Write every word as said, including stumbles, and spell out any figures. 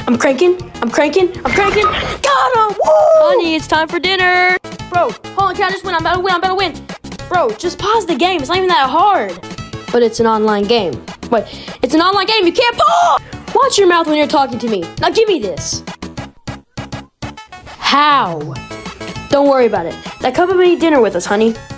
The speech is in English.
I'm cranking. I'm cranking. I'm cranking. Got him! Woo! Honey, it's time for dinner. Bro, hold on, can I just win? I'm about to win. I'm about to win. Bro, just pause the game. It's not even that hard. But it's an online game. Wait, it's an online game. You can't pause. Watch your mouth when you're talking to me. Now give me this. How? Don't worry about it. Now come and eat dinner with us, honey.